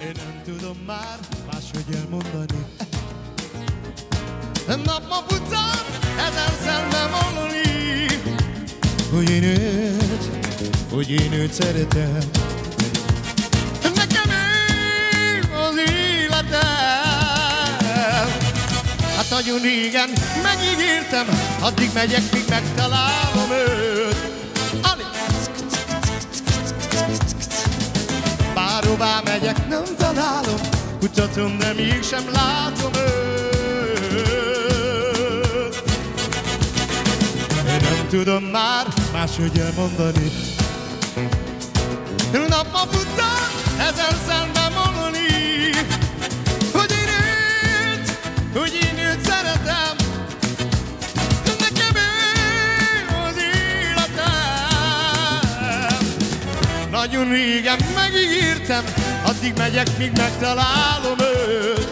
Én nem tudom már máshogy elmondani. Nap után ezerszer bemondani, hogy én őt szeretem. Nekem ő az életem. Hát nagyon régen megígértem, addig megyek, míg megtalálom őt. Bárhová megyek, nem találom, kutatom, de mégsem látom őt. Én nem tudom már máshogy elmondani. Nap után ezerszer bemondani, hogy én őt szeretem. Nekem ő az életem. Nagyon régen megígértem, addig megyek, míg megtalálom őt.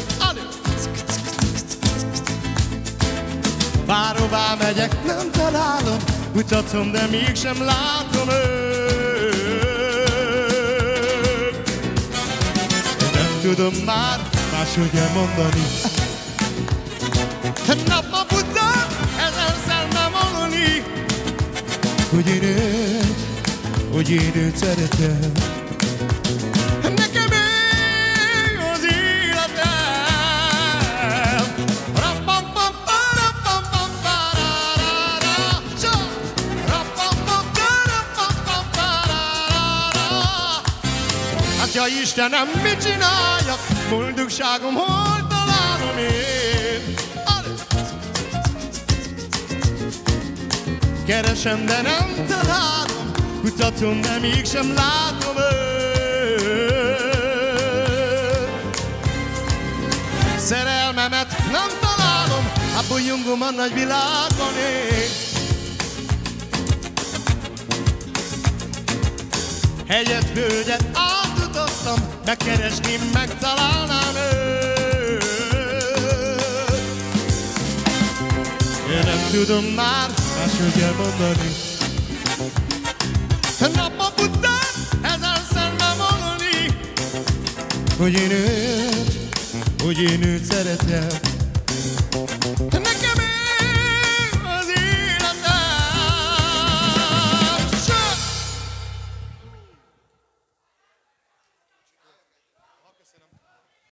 Bárhová megyek, nem találom, kutatom, de mégsem látom őt. Én nem tudom már máshogy elmondani. Nap után ezerszer bemondani, hogy én őt szeretem. Nekem ő az életem. Atya Istenem, mit csináljak? Boldogságom hol találom én? Keresem, de nem találom, kutatom, de mégsem látom őt. Szerelmemet nem találom, a bolyongom a nagy világban ég. Hegyet, földet átutaztam, megkeresném, megtalálnám őt. Én nem tudom már máshogy elmondani. Nap után ezerszer bemondani, hogy én őt szeretem.